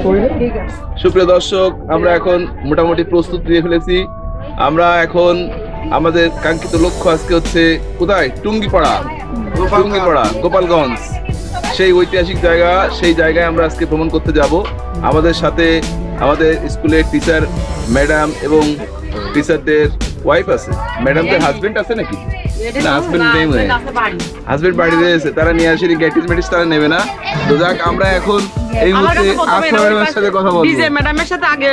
সুপ্রিয় দর্শক, আমরা এখন মোটামুটি প্রস্তুত নিয়ে ফেলেছি। আমরা এখন আমাদের কাঙ্ক্ষিত লক্ষ্য আজকে হচ্ছে কোথায়? টুঙ্গিপাড়া গোপালগঞ্জ, সেই ঐতিহাসিক জায়গা। সেই জায়গায় আমরা আজকে ভ্রমণ করতে যাব। আমাদের সাথে আমাদের স্কুলের টিচার ম্যাডাম এবং টিচারদের ওয়াইফ আছে। ম্যাডামদের হাজবেন্ড আছে নাকি? না, হাজবেন্ড নেই, হাজবেন্ড বাড়িতে আছে। তারা নিয়ে আসেনি, গ্যাটিস মেটিস তারা নেবে না। তো যাক, আমরা এখন এই মুহূর্তে ম্যাডামের সাথে কথা বলবো। ডিজে ম্যাডামের সাথে আগে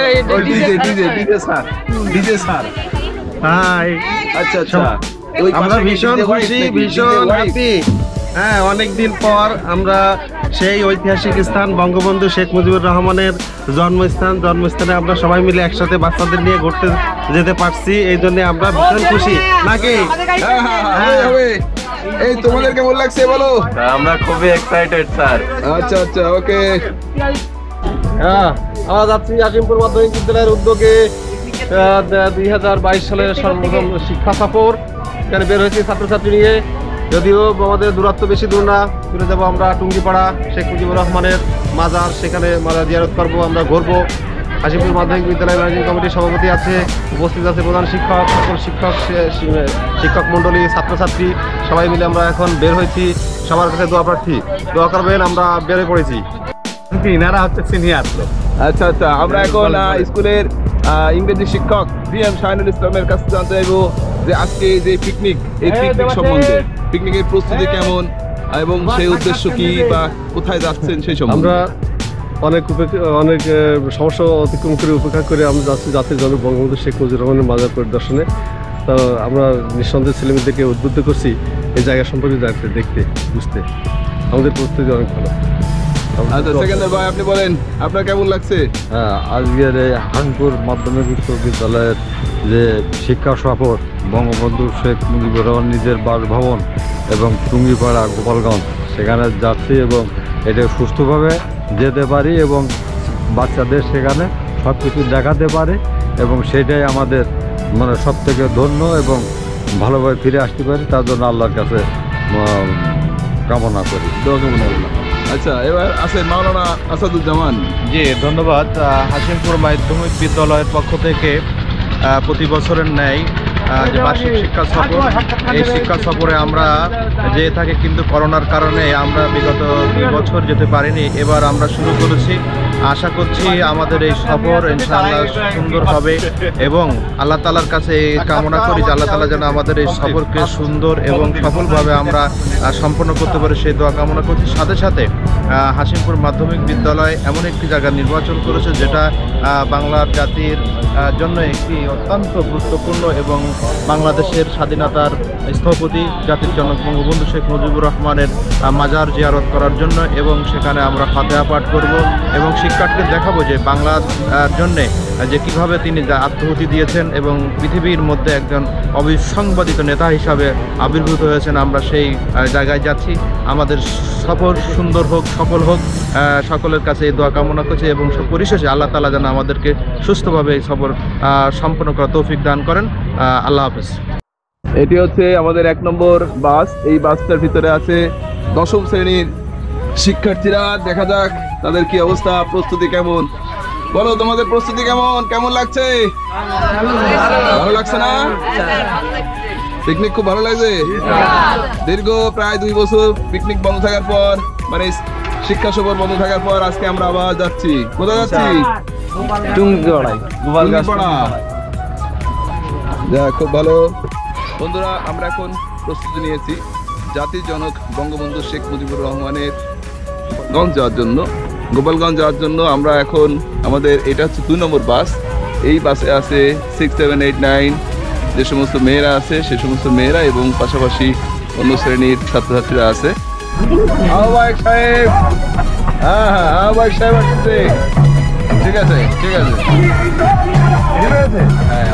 ডিজে স্যার। হাই। আচ্ছা, আমরা ভীষণ খুশি, ভীষণ হ্যাপি। হ্যাঁ, অনেকদিন পর আমরা সেই ঐতিহাসিক স্থান বঙ্গবন্ধু শেখ মুজিবুর রহমানের জন্মস্থানে আমরা সবাই মিলে একসাথে বাচ্চাদের নিয়ে ঘুরতে যেতে পারছি। এই জন্য আমরা ভীষণ খুশি নাকি? এই তোমাদের কেমন লাগছে বলো? আমরা খুবই এক্সাইটেড স্যার। আচ্ছা, ওকে। হ্যাঁ, আমরা যাচ্ছি হাশিমপুর মাধ্যমিক বিদ্যালয়ের উদ্যোগে 2022 সালের সর্বপ্রথম শিক্ষা সফর। এখানে বের হয়েছি ছাত্রছাত্রী নিয়ে। যদিও আমাদের দূরত্ব বেশি দূর না, ঘুরে যাবো আমরা টুঙ্গিপাড়া শেখ মুজিবুর রহমানের মাজার, সেখানে মাজার জিয়ারত করবো, আমরা ঘুরবো। হাশিমপুর মাধ্যমিক বিদ্যালয় ম্যানেজিং কমিটির সভাপতি আছে, উপস্থিত আছে প্রধান শিক্ষক, সকল শিক্ষক মণ্ডলী, ছাত্রছাত্রী সবাই মিলে আমরা এখন বের হয়েছি। সবার কাছে দোয়া প্রার্থী, দোয়া করবেন। আমরা বের পড়েছি। ইনারা হচ্ছে সিনিয়র। আচ্ছা, আমরা এখন স্কুলের ইংরেজি শিক্ষক PM শাহিনুল ইসলামের কাছে জানতে চাইবো যে আজকে যে পিকনিক, এই পিকনিক সম্বন্ধে, পিকনিকের প্রস্তুতি কেমন এবং সেই উদ্দেশ্য কি বা কোথায় যাচ্ছেন সেই সম্বন্ধে। আমরা অনেক সমস্যা অতিক্রম করে উপেক্ষা করে আমরা যাচ্ছি জাতির জনক বঙ্গবন্ধু শেখ মুজিবুর রহমানের মাজার পরিদর্শনে। তো আমরা নিঃসন্দেহে ছেলেমেয়েদেরকে উদ্বুদ্ধ করছি এই জায়গা সম্পর্কে জানতে, দেখতে, বুঝতে। আমাদের প্রস্তুতি অনেক ভালো। আচ্ছা, সেকেন্ডার ভাই, আপনি বলেন আপনার কেমন লাগছে? হ্যাঁ, আজকের এই হাসিমপুর মাধ্যমিক উচ্চ বিদ্যালয়ের যে শিক্ষা সফর, বঙ্গবন্ধু শেখ মুজিবুর রহমান নিজের বাসভবন এবং টুঙ্গিপাড়া গোপালগঞ্জ, সেখানে যাচ্ছি এবং এটা সুস্থভাবে যেতে পারি এবং বাচ্চাদের সেখানে সব কিছু দেখাতে পারে এবং সেটাই আমাদের মানে সব থেকে ধন্য এবং ভালোভাবে ফিরে আসতে পারি। তার জন্য আল্লাহর কাছে কামনা করি, দোয়া কামনা করলাম। আচ্ছা, এবার আছেন মাওলানা আসাদুজ্জামান। জি, ধন্যবাদ। হাশিমপুর মাধ্যমিক বিদ্যালয়ের পক্ষ থেকে প্রতি বছরের ন্যায় যে বার্ষিক শিক্ষা সফর, এই শিক্ষা সফরে আমরা যেয়ে থাকি, কিন্তু করোনার কারণে আমরা বিগত 2 বছর যেতে পারিনি। এবার আমরা শুরু করেছি। আশা করছি আমাদের এই সফর ইনশাআল্লাহ সুন্দর হবে এবং আল্লাহ তাআলার কাছে কামনা করি যে আল্লাহ তাআলা যেন আমাদের এই সফরকে সুন্দর এবং সফলভাবে আমরা সম্পন্ন করতে পারি, সেই দোয়া কামনা করছি। সাথে সাথে হাশিমপুর মাধ্যমিক বিদ্যালয় এমন একটি জায়গা নির্বাচন করেছে যেটা বাংলার জাতির জন্য একটি অত্যন্ত গুরুত্বপূর্ণ এবং বাংলাদেশের স্বাধীনতার স্থপতি জাতির জনক বঙ্গবন্ধু শেখ মুজিবুর রহমানের মাজার জিয়ারত করার জন্য, এবং সেখানে আমরা ফাতিহা পাঠ করব এবং শিক্ষার্থীদের দেখাবো যে বাংলার জন্যে যে কীভাবে তিনি আত্মাহুতি দিয়েছেন এবং পৃথিবীর মধ্যে একজন অবিসংবাদিত নেতা হিসাবে আবির্ভূত হয়েছেন। আমরা সেই জায়গায় যাচ্ছি। আমাদের সফর সুন্দর হোক, সফল হোক, সকলের কাছে এই দোয়া কামনা করছি এবং পরিশেষে আল্লাহ তাআলা যেন আমাদেরকে সুস্থভাবে এই সফর সম্পন্ন করার তৌফিক দান করেন। আল্লাহ হাফেজ। এটি হচ্ছে আমাদের 1 নম্বর বাস। এই বাসটার ভিতরে আছে 10ম শ্রেণীর শিক্ষার্থীরা। দেখা যাক তাদের কি অবস্থা, প্রস্তুতি কেমন। বলো, তোমাদের প্রস্তুতি কেমন লাগছে? ভালো লাগছে না? পিকনিক খুব ভালো লাগছে। দীর্ঘ প্রায় 2 বছর পিকনিক বন্ধ থাকার পর, মানে শিক্ষা সফর বন্ধ থাকার পর আজকে আমরা আবার যাচ্ছি। কোথায় যাচ্ছি? টুঙ্গিপাড়া। যা, খুব ভালো। বন্ধুরা, আমরা এখন প্রস্তুতি নিয়েছি জাতির জনক বঙ্গবন্ধু শেখ মুজিবুর রহমানের গোপালগঞ্জ যাওয়ার জন্য। আমরা এখন এটা হচ্ছে 2 নম্বর বাস। এই বাসে আছে 6, 7, 8, 9 যে সমস্ত মেয়েরা আছে, সে সমস্ত মেয়েরা এবং পাশাপাশি অন্য শ্রেণীর ছাত্রছাত্রীরা আছে। আহ্বায়ক সাহেব, আহ্বায়ক সাহেব আসছে। ঠিক আছে। হ্যাঁ,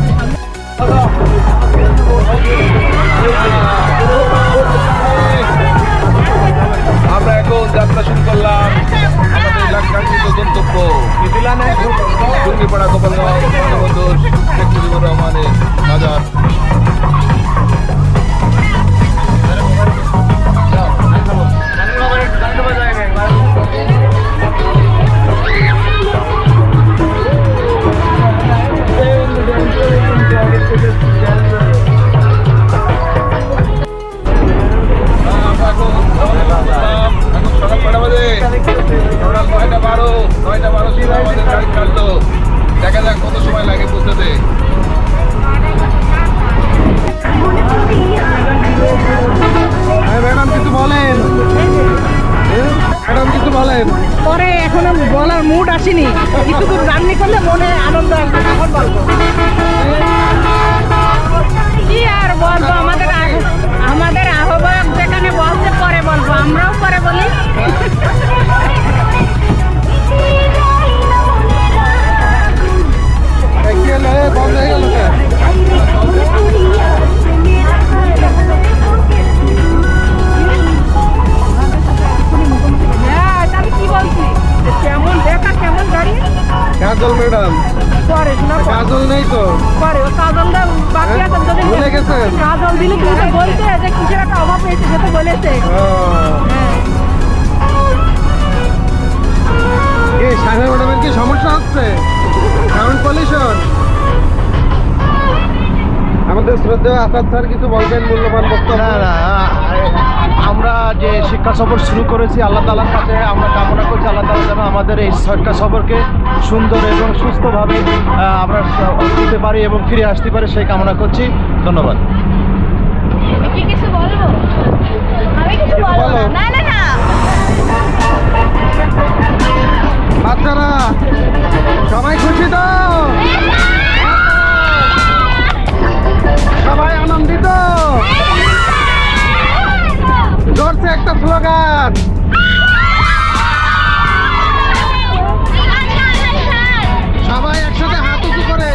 আমরা এখন যাত্রা শুরু করলাম আমাদের লাক্ষান্বিত গন্তব্য টুঙ্গিপাড়া গোপালগঞ্জ, বঙ্গবন্ধু শেখ মুজিবুর রহমানের মাজার। দেখা যাক কত সময় লাগে পৌঁছাতে। ম্যাডাম কিছু বলেন, ম্যাডাম কিছু বলেন। পরে এখনো বলার মুড আসেনি, কিছু দূর জার্নি করলে মনে আনন্দ আসবে, তখন বলবো। কি আর বলবো, আমাদের আহ্বায়ক যেখানে বলছে পরে বলবো, আমরাও পরে বলি। বন্ধ হয়ে গেল। হ্যাঁ, তাহলে কি বলছি, কেমন দেখা, কেমন গাড়ি কাজল ম্যাডাম পরে শোনা, কাজল নেই তো, পরে ও কাজলটা বাকি আছে, যদি ভুলে গেছেন। কাজল দিলে তুমি তো বলতে যে কিসের একটা অভাব হয়েছে, সে তো বলেছে। হ্যাঁ, সাহেব ম্যাডামের কি সমস্যা হচ্ছে? Sound pollution. আমাদের শ্রদ্ধেয় আসাদ স্যার কিছু বলবেন মূল্যবান বক্তব্য? না, আমরা যে শিক্ষা সফর শুরু করেছি, আল্লাহ তাআলার কাছে আমরা কামনা করছি আল্লাহ তাআলা যেন আমাদের এই শিক্ষা সফরকে সুন্দর এবং সুস্থভাবে আমরা দিতে পারি এবং ফিরে আসতে পারি, সেই কামনা করছি। ধন্যবাদ। আমি কি কিছু বলবো? আমি কিছু বলবো না। না না না, বাচ্চারা সবাই খুশি তো? সবাই আনন্দিত? জোরছে একটা স্লোগান। সবাই একসাথে হাত উঁচু করে।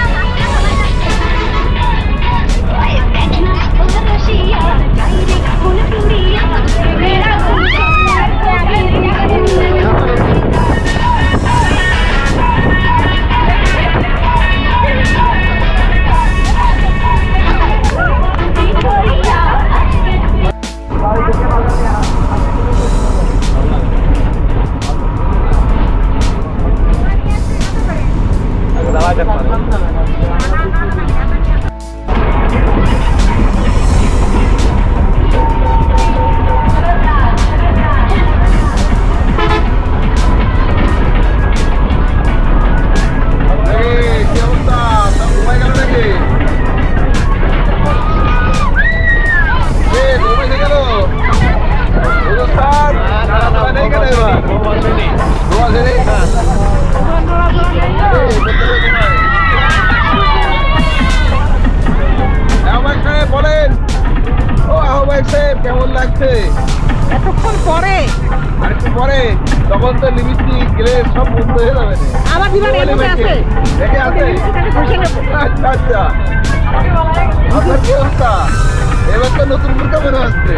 কেমন লাগছে? এতক্ষণ পরে, আর একটু পরে তখন তো লিপস্টিক গ্লেজ সব বন্ধ হয়ে যাবে। আমার জীবনে এমন আছে, দেখে আছে। আচ্ছা আচ্ছা, আপনার কি অবস্থা? এবার তো নতুন মুরগা বেরো আসছে।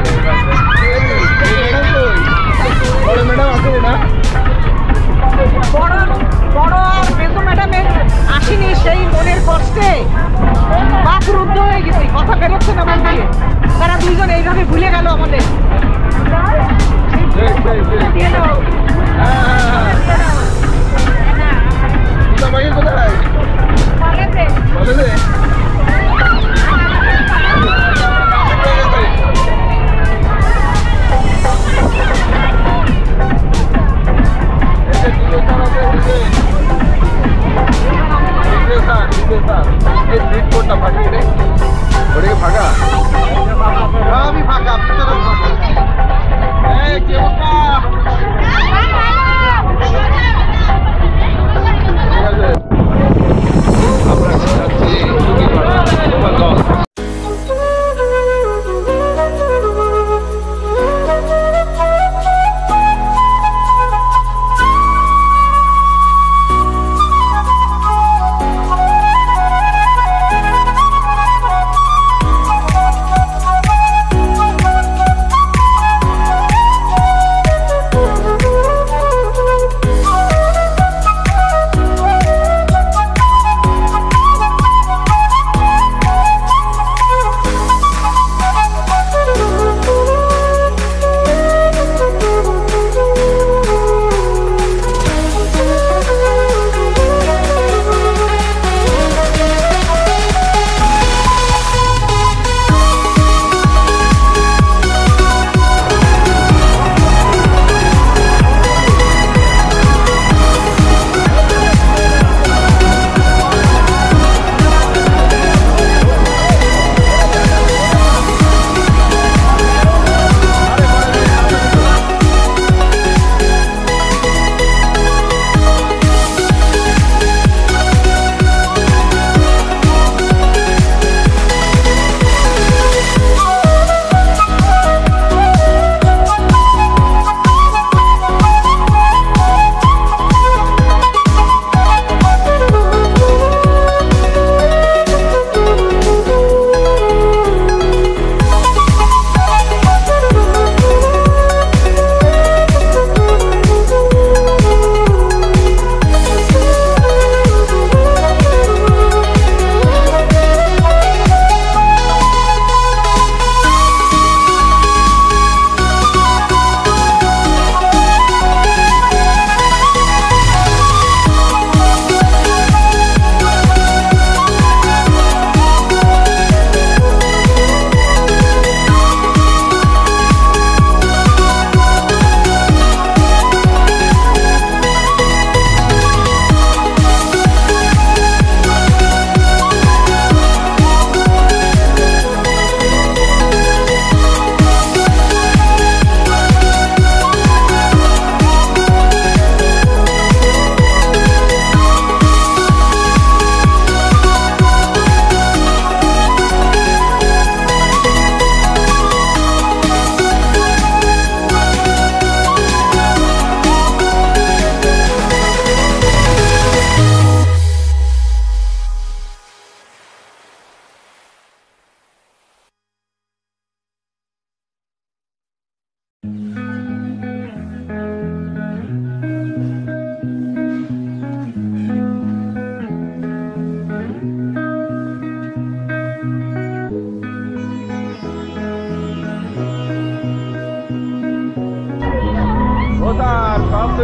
বড় ম্যাডাম আছে না? বড় আর মেজো ম্যাডামের আসেনি, সেই মনের কষ্টে বাকরুদ্ধ হয়ে গেছে, কথা বেরোচ্ছে না মন দিয়ে। তারা দুইজন এইভাবে ভুলে গেল আমাদের। দিয়ে দাও। কোথায় কোথায় বলে দে। ফাঁকা আমি ফাঁকা কি অবস্থা? ঠিক আছে, আমরা যাচ্ছি টুঙ্গিপাড়া গোপালগঞ্জ।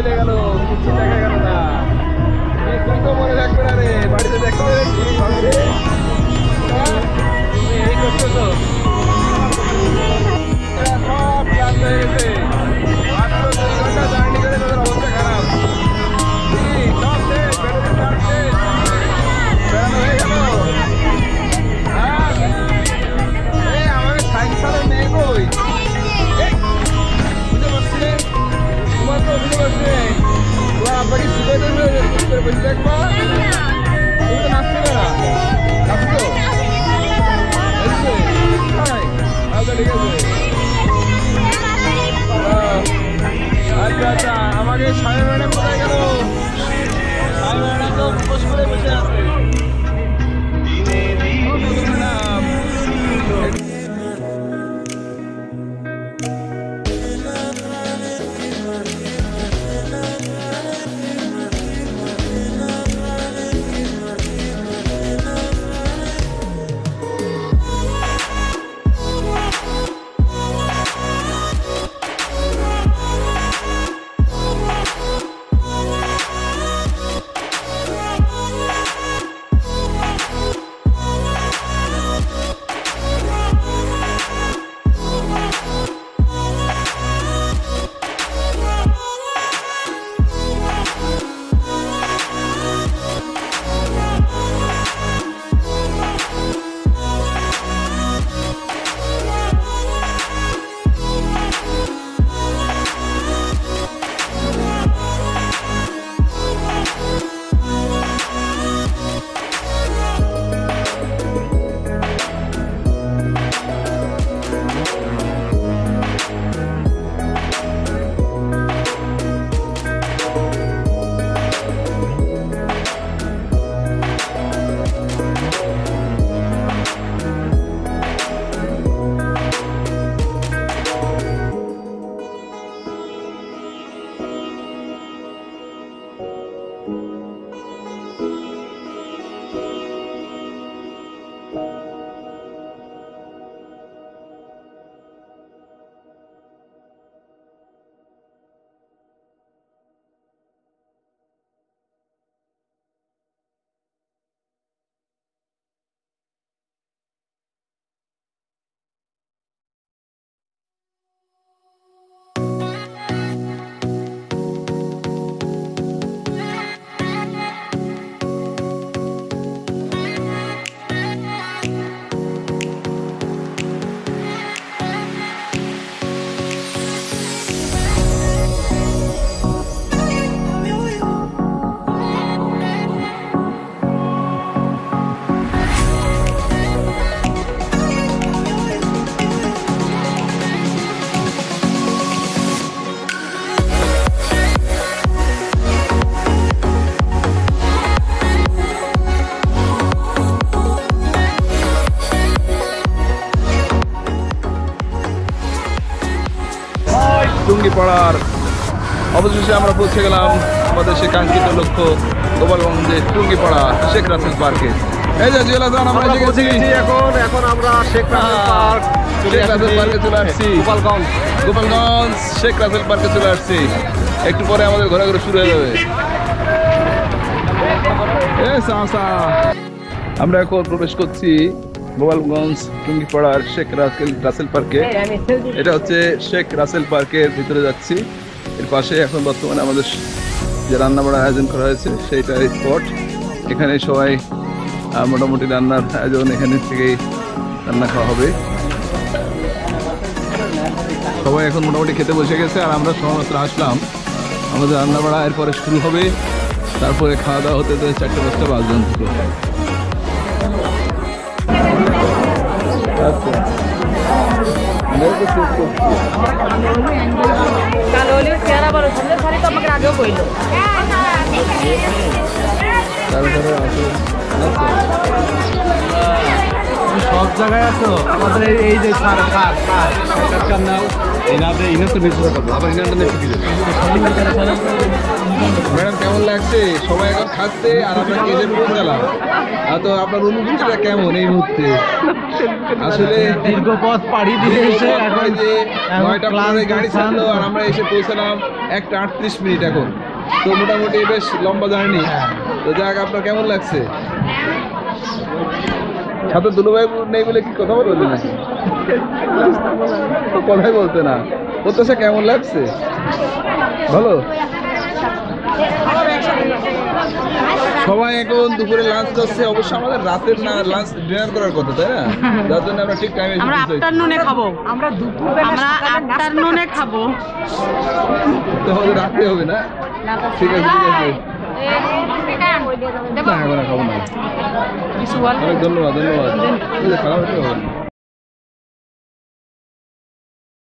মিলে গেল, কিছু দেখা গেল না। তুই তো মনে রাখবে না রে, বাড়িতে দেখতে পেরেছি সঙ্গে। এই করছো তো সব ক্লান্ত হয়ে গেছে। মাত্র 2 ঘন্টা জার্নি করে তাদের অবস্থা খারাপ। সব শেষ, ব্যাটারি চার্জ শেষ, বেড়ানো হয়ে গেল। আমাকে সাইকেল নেই কই, বুঝতে পারছি রে, তোমার তো বুঝতে পারছি রে। তোমার আব্বাকে সুযোগ করে বসে দেখবা, তুমি তো নাচতে না, নাচতো আচ্ছা ঠিক আছে। আচ্ছা আচ্ছা, আমাকে সাহেব ম্যাডাম কোথায় গেল? সাহেব ম্যাডাম তো বস করে বসে আছে। ম্যাডাম টুঙ্গিপাড়ার অবশেষে আমরা পৌঁছে গেলাম আমাদের সে কাঙ্ক্ষিত লক্ষ্য গোপালগঞ্জের টুঙ্গিপাড়া শেখ রাসেল পার্কে। এই যে জিয়াল হাসান, আমরা পৌঁছে গেছি। এখন আমরা শেখ রাসেল পার্ক পার্কে চলে আসছি। গোপালগঞ্জ শেখ রাসেল পার্কে চলে আসছি। একটু পরে আমাদের ঘোরাঘুরি শুরু হয়ে যাবে। আমরা এখন প্রবেশ করছি গোপালগঞ্জ টুঙ্গিপাড়ার শেখ রাসেল পার্কে। এটা হচ্ছে শেখ রাসেল পার্কের ভিতরে যাচ্ছি। এর পাশে এখন বর্তমানে আমাদের যে রান্না বাড়ার আয়োজন করা হয়েছে সেইটা স্পট। এখানে সবাই মোটামুটি রান্নার আয়োজন এখানে থেকেই রান্না খাওয়া হবে। সবাই এখন মোটামুটি খেতে বসে গেছে আর আমরা সমাত্র আসলাম। আমাদের রান্না বাড়া এরপরে শুরু হবে, তারপরে খাওয়া দাওয়া হতে 4-5টা বাজবে। সব জায়গায় আছো আমাদের এই যে ম্যাডাম কেমন লাগছে? সবাই এখন খাচ্ছে আর আমরা কেজে পৌঁছালাম। তো আপনার অনুভূতিটা কেমন এই মুহূর্তে? আসলে দীর্ঘ পথ পাড়ি দিয়ে এসে এখন যে 9টা প্লানে গাড়ি ছাড়লো আর আমরা এসে পৌঁছালাম 1টা 38 মিনিট এখন। তো মোটামুটি বেশ লম্বা জার্নি। তো যাক, আপনার কেমন লাগছে? সাথে দুলুভাই নেই বলে কি কথা বলবেন নাকি? কথাই বলতে না। প্রত্যাশা কেমন লাগছে? ভালো। সবাই এখন দুপুরে লাঞ্চ করছে। অবশ্য আমাদের রাতের না লাঞ্চ ডিনার করার কথা, তাই না? যার জন্য আমরা ঠিক টাইমে আমরা আফটারনুনে খাবো, আমরা দুপুরবেলা আমরা আফটারনুনে খাবো, তো আমাদের রাতে হবে না? ঠিক আছে, ঠিক আছে। না, এখন আর খাবো না। কিছু বল। অনেক ধন্যবাদ, ধন্যবাদ। খারাপ হতে হবে না।